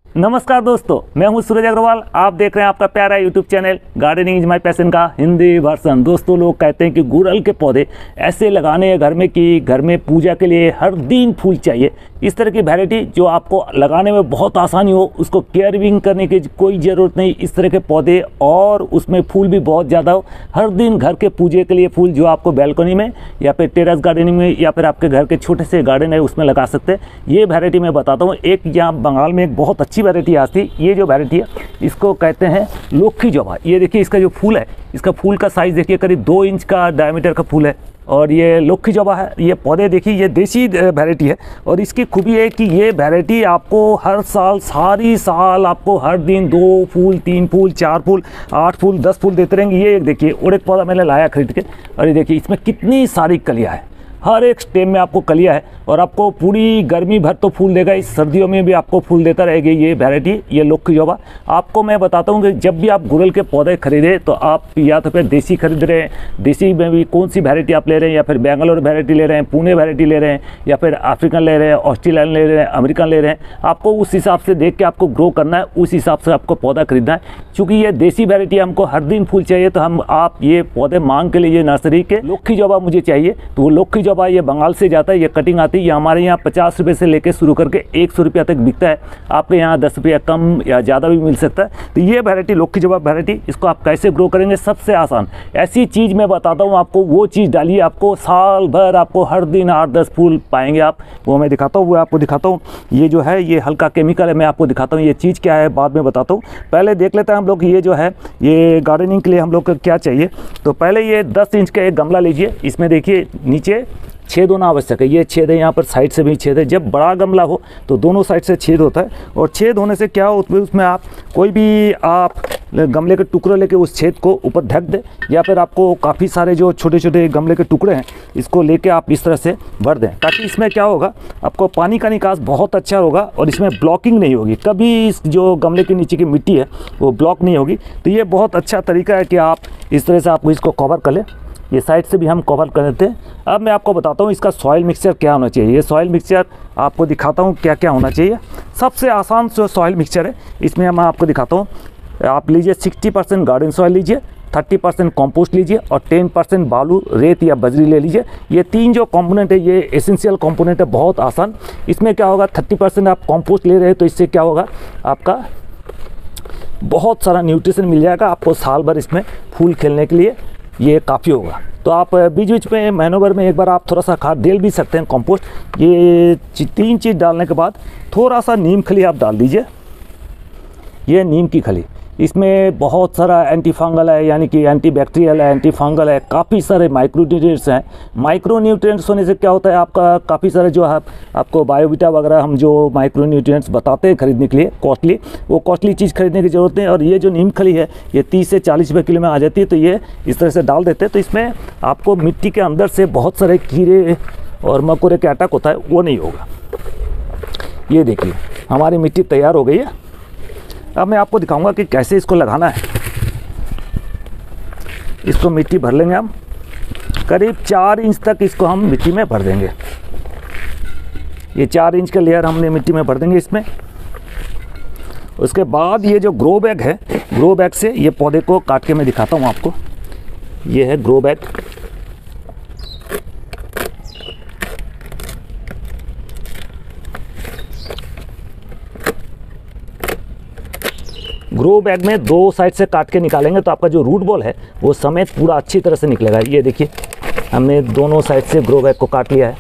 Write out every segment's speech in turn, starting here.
नमस्कार दोस्तों, मैं हूं सूरज अग्रवाल। आप देख रहे हैं आपका प्यारा YouTube channel gardening is my passion का हिंदी वर्जन। दोस्तों, लोग कहते हैं कि गुड़हल के पौधे ऐसे लगाने हैं घर में कि घर में पूजा के लिए हर दिन फूल चाहिए। इस तरह की वैरायटी जो आपको लगाने में बहुत आसानी हो, उसको केयरिंग करने की कोई ज़रूरत नहीं। इस तरह के पौधे और उसमें फूल भी बहुत ज़्यादा हो, हर दिन घर के पूजे के लिए फूल जो आपको बैल्कनी में या फिर टेरेस गार्डनिंग में या फिर आपके घर के छोटे से गार्डन है उसमें लगा सकते हैं। ये वैरायटी मैं बताता हूँ। एक यहाँ बंगाल में एक बहुत अच्छी वैरायटी आती है। ये जो वैरायटी है इसको कहते हैं लोखी जवा। ये देखिए, इसका जो फूल है, इसका फूल का साइज़ देखिए, करीब 2 इंच का डायमीटर का फूल है और ये लोखी जवा है। ये पौधे देखिए, ये देसी वैरायटी है और इसकी खूबी है कि ये वैरायटी आपको हर साल सारी साल आपको हर दिन 2 फूल 3 फूल 4 फूल 8 फूल 10 फूल देते रहेंगे। ये एक देखिए, और एक पौधा मैंने लाया खरीद के और ये देखिए इसमें कितनी सारी कलियाँ हैं। हर एक स्टेम में आपको कलियाँ है और आपको पूरी गर्मी भर तो फूल देगा। इस सर्दियों में भी आपको फूल देता रहेगा ये वैरायटी, ये लोखी जवा। आपको मैं बताता हूँ कि जब भी आप गुड़हल के पौधे खरीदें तो आप या तो फिर देसी खरीद रहे हैं, देसी में भी कौन सी वैरायटी आप ले रहे हैं, या फिर बेंगलोर वैरायटी ले रहे हैं, पुणे वैरायटी ले रहे हैं, या फिर अफ्रीकन ले रहे हैं, ऑस्ट्रेलियन ले रहे हैं, अमेरिकन ले रहे हैं। आपको उस हिसाब से देख के आपको ग्रो करना है, उस हिसाब से आपको पौधा खरीदना है। चूँकि ये देसी वैरायटी हमको हर दिन फूल चाहिए तो आप ये पौधे मांग के लिए नर्सरी के लोखी जवा मुझे चाहिए, तो वो लोखी जवा ये बंगाल से जाता है। ये कटिंग आती है, ये हमारे यहाँ 50 रुपये से लेकर शुरू करके 100 रुपया तक बिकता है। आपके यहाँ 10 रुपया कम या ज़्यादा भी मिल सकता है। तो ये वैरायटी लोखी जवा वैरायटी, इसको आप कैसे ग्रो करेंगे, सबसे आसान ऐसी चीज़ मैं बताता हूँ आपको। वो चीज़ डालिए, आपको साल भर आपको हर दिन 8-10 फूल पाएंगे आप। वो मैं दिखाता हूँ, वो आपको दिखाता हूँ। ये जो है ये हल्का केमिकल है, मैं आपको दिखाता हूँ। ये चीज़ क्या है बाद में बताता हूँ। पहले देख लेते हैं हम लोग ये जो है ये गार्डनिंग के लिए हम लोग को क्या चाहिए। तो पहले ये 10 इंच का एक गमला लीजिए। इसमें देखिए नीचे छेद होना आवश्यक है। ये छेद है, यहाँ पर साइड से भी छेद है। जब बड़ा गमला हो तो दोनों साइड से छेद होता है और छेद होने से क्या हो, उसमें आप कोई भी आप गमले के टुकड़े लेके उस छेद को ऊपर ढक दे, या फिर आपको काफ़ी सारे जो छोटे छोटे गमले के टुकड़े हैं इसको लेके आप इस तरह से भर दें, ताकि इसमें क्या होगा, आपको पानी का निकास बहुत अच्छा होगा और इसमें ब्लॉकिंग नहीं होगी। कभी इस जो गमले के नीचे की मिट्टी है वो ब्लॉक नहीं होगी। तो ये बहुत अच्छा तरीका है कि आप इस तरह से आपको इसको कवर कर लें। ये साइड से भी हम कवर कर देते हैं। अब मैं आपको बताता हूँ इसका सॉइल मिक्सचर क्या होना चाहिए। ये सॉइल मिक्सचर आपको दिखाता हूँ क्या क्या होना चाहिए। सबसे आसान जो सॉइल मिक्सचर है इसमें मैं आपको दिखाता हूँ। आप लीजिए 60% गार्डन सॉइल लीजिए, 30% कंपोस्ट लीजिए और 10% बालू रेत या बजरी ले लीजिए। ये 3 जो कंपोनेंट है ये एसेंशियल कंपोनेंट है, बहुत आसान। इसमें क्या होगा, 30% आप कंपोस्ट ले रहे हैं तो इससे क्या होगा, आपका बहुत सारा न्यूट्रिशन मिल जाएगा आपको साल भर। इसमें फूल खिलने के लिए ये काफ़ी होगा। तो आप बीच बीच में महीनों भर में एक बार आप थोड़ा सा खाद डाल भी सकते हैं, कंपोस्ट। ये 3 चीज़ डालने के बाद थोड़ा सा नीम खली आप डाल दीजिए। ये नीम की खली, इसमें बहुत सारा एंटी फंगल है, यानी कि एंटी बैक्टीरियल है, एंटी फंगल है, काफ़ी सारे माइक्रो न्यूट्रिएंट्स हैं। माइक्रो न्यूट्रिएंट्स होने से क्या होता है, आपका काफ़ी सारे जो है आपको बायोविटा वगैरह हम जो माइक्रो न्यूट्रिएंट्स बताते हैं खरीदने के लिए कॉस्टली, वो कॉस्टली चीज़ खरीदने की ज़रूरत नहीं। और ये जो नीम खली है ये 30 से 40 रुपये किलो में आ जाती है। तो ये इस तरह से डाल देते हैं तो इसमें आपको मिट्टी के अंदर से बहुत सारे कीड़े और मकोड़े के अटैक होता है, वो नहीं होगा। ये देखिए हमारी मिट्टी तैयार हो गई है। अब मैं आपको दिखाऊंगा कि कैसे इसको लगाना है। इसको मिट्टी भर लेंगे हम, करीब 4 इंच तक इसको हम मिट्टी में भर देंगे। ये 4 इंच का लेयर हमने मिट्टी में भर देंगे इसमें। उसके बाद ये जो ग्रो बैग है, ग्रो बैग से ये पौधे को काट के मैं दिखाता हूँ आपको। ये है ग्रो बैग। ग्रो बैग में 2 साइड से काट के निकालेंगे तो आपका जो रूट बॉल है वो समेत पूरा अच्छी तरह से निकलेगा। ये देखिए हमने दोनों साइड से ग्रो बैग को काट लिया है।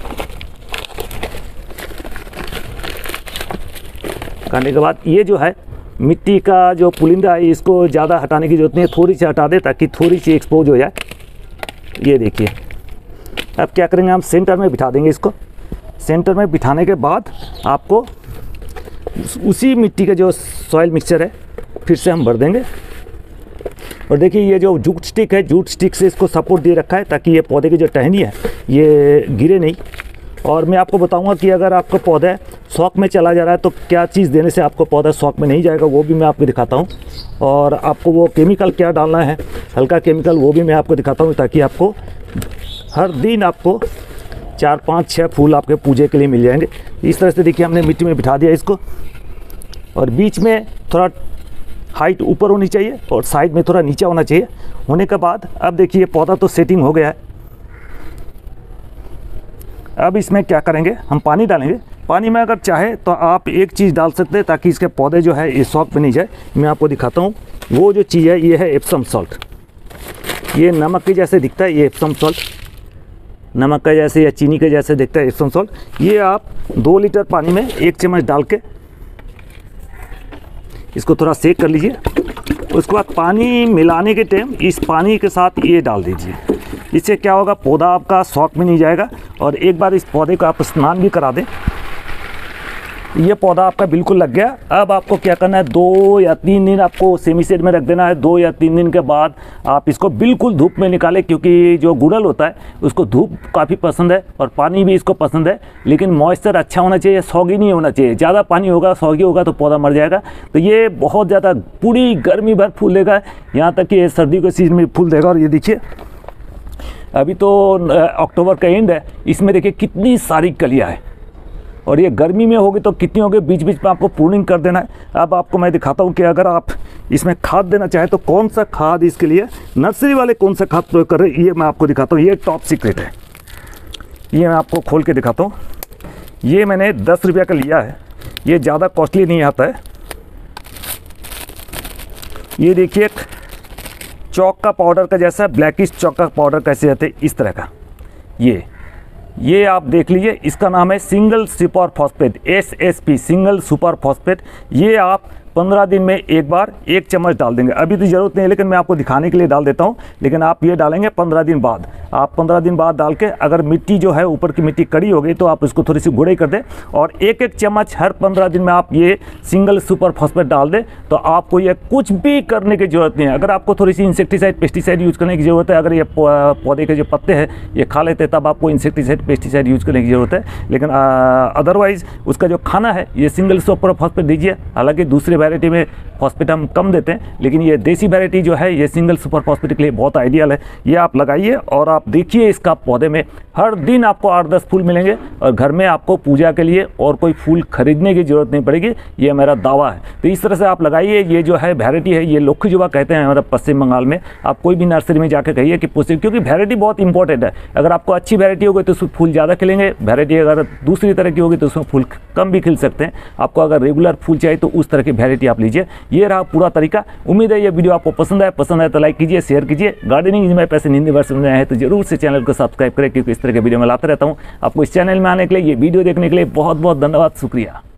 काटने के बाद ये जो है मिट्टी का जो पुलिंदा है इसको ज़्यादा हटाने की जरूरत नहीं है, थोड़ी सी हटा दे ताकि थोड़ी सी एक्सपोज हो जाए। ये देखिए अब क्या करेंगे, हम सेंटर में बिठा देंगे इसको। सेंटर में बिठाने के बाद आपको उसी मिट्टी का जो सॉइल मिक्सचर है फिर से हम भर देंगे। और देखिए ये जो जूट स्टिक है, जूट स्टिक से इसको सपोर्ट दे रखा है ताकि ये पौधे की जो टहनी है ये गिरे नहीं। और मैं आपको बताऊंगा कि अगर आपका पौधा शौक में चला जा रहा है तो क्या चीज़ देने से आपको पौधा शौक में नहीं जाएगा, वो भी मैं आपको दिखाता हूँ। और आपको वो केमिकल क्या डालना है, हल्का केमिकल, वो भी मैं आपको दिखाता हूँ ताकि आपको हर दिन आपको 4, 5, 6 फूल आपके पूजे के लिए मिल जाएंगे। इस तरह से देखिए हमने मिट्टी में बिठा दिया इसको। और बीच में थोड़ा हाइट ऊपर होनी चाहिए और साइड में थोड़ा नीचा होना चाहिए। होने के बाद अब देखिए पौधा तो सेटिंग हो गया है। अब इसमें क्या करेंगे, हम पानी डालेंगे। पानी में अगर चाहे तो आप एक चीज़ डाल सकते हैं ताकि इसके पौधे जो है ये शॉक पे नहीं जाए। मैं आपको दिखाता हूँ। वो जो चीज़ है ये है एप्सम सॉल्ट। ये नमक के जैसे दिखता है, ये एप्सम सॉल्ट नमक के जैसे या चीनी के जैसे दिखता है एप्सम सॉल्ट। ये आप 2 लीटर पानी में 1 चम्मच डाल के इसको थोड़ा सेक कर लीजिए। उसके बाद पानी मिलाने के टाइम इस पानी के साथ ये डाल दीजिए। इससे क्या होगा, पौधा आपका शॉक में नहीं जाएगा। और एक बार इस पौधे को आप स्नान भी करा दें। ये पौधा आपका बिल्कुल लग गया। अब आपको क्या करना है, 2 या 3 दिन आपको सेमी शेड में रख देना है। 2 या 3 दिन के बाद आप इसको बिल्कुल धूप में निकालें, क्योंकि जो गुड़हल होता है उसको धूप काफ़ी पसंद है और पानी भी इसको पसंद है। लेकिन मॉइस्चर अच्छा होना चाहिए, सौगी नहीं होना चाहिए। ज़्यादा पानी होगा, सौगी होगा तो पौधा मर जाएगा। तो ये बहुत ज़्यादा पूरी गर्मी भर फूल देगा, यहाँ तक कि सर्दी के सीजन में फूल देगा। और ये देखिए अभी तो अक्टूबर का एंड है, इसमें देखिए कितनी सारी कलियाँ हैं। और ये गर्मी में होगी तो कितनी होगी, बीच बीच में आपको प्रूनिंग कर देना है। अब आपको मैं दिखाता हूँ कि अगर आप इसमें खाद देना चाहें तो कौन सा खाद इसके लिए नर्सरी वाले कौन सा खाद प्रयोग कर रहे हैं, ये मैं आपको दिखाता हूँ। ये टॉप सीक्रेट है, ये मैं आपको खोल के दिखाता हूँ। ये मैंने 10 रुपये का लिया है, ये ज़्यादा कॉस्टली नहीं आता है। ये देखिए चौक का पाउडर का जैसा ब्लैकिश चौक का पाउडर कैसे आते इस तरह का। ये आप देख लीजिए, इसका नाम है single super phosphate, SSP single super phosphate. ये आप 15 दिन में एक बार 1 चम्मच डाल देंगे। अभी तो ज़रूरत नहीं है, लेकिन मैं आपको दिखाने के लिए डाल देता हूँ। लेकिन आप ये डालेंगे 15 दिन बाद। आप 15 दिन बाद डाल के अगर मिट्टी जो है ऊपर की मिट्टी कड़ी हो गई तो आप इसको थोड़ी सी गुड़ाई कर दें और 1-1 चम्मच हर 15 दिन में आप ये सिंगल सुपर फॉस्फेट डाल दें। तो आपको ये कुछ भी करने की ज़रूरत नहीं है। अगर आपको थोड़ी सी इंसेक्टिसाइड पेस्टिसाइड यूज़ करने की ज़रूरत है, अगर ये पौधे के जो पत्ते हैं ये खा लेते हैं, तब आपको इंसेक्टिसाइड पेस्टिसाइड यूज़ करने की ज़रूरत है। लेकिन अदरवाइज़ उसका जो खाना है ये सिंगल सुपर फॉस्फेट दीजिए। हालांकि दूसरे वैरायटी में फॉस्फेट हम कम देते हैं, लेकिन ये देसी वैरायटी जो है ये सिंगल सुपर फॉस्फेट के लिए बहुत आइडियल है। ये आप लगाइए और आप देखिए इसका पौधे में हर दिन आपको 8-10 फूल मिलेंगे और घर में आपको पूजा के लिए और कोई फूल खरीदने की ज़रूरत नहीं पड़ेगी। ये मेरा दावा है। तो इस तरह से आप लगाइए। ये जो है वैरायटी है ये लोखी जुबा कहते हैं हमारा पश्चिम बंगाल में। आप कोई भी नर्सरी में जाकर कहिए कि क्योंकि वैरायटी बहुत इंपॉर्टेंट है। अगर आपको अच्छी वैरायटी होगी तो उसमें फूल ज़्यादा खिलेंगे, वैरायटी अगर दूसरी तरह की होगी तो उसमें फूल कम भी खिल सकते हैं। आपको अगर रेगुलर फूल चाहिए तो उस तरह की वैरायटी आप लीजिए। ये रहा पूरा तरीका। उम्मीद है ये वीडियो आपको पसंद आए तो लाइक कीजिए, शेयर कीजिए। Gardening is my passion Hindi version में आए हैं तो जरूर से चैनल को सब्सक्राइब करें, क्योंकि इस तरह के वीडियो मैं लाता रहता हूँ। आपको इस चैनल में आने के लिए, ये वीडियो देखने के लिए बहुत बहुत धन्यवाद, शुक्रिया।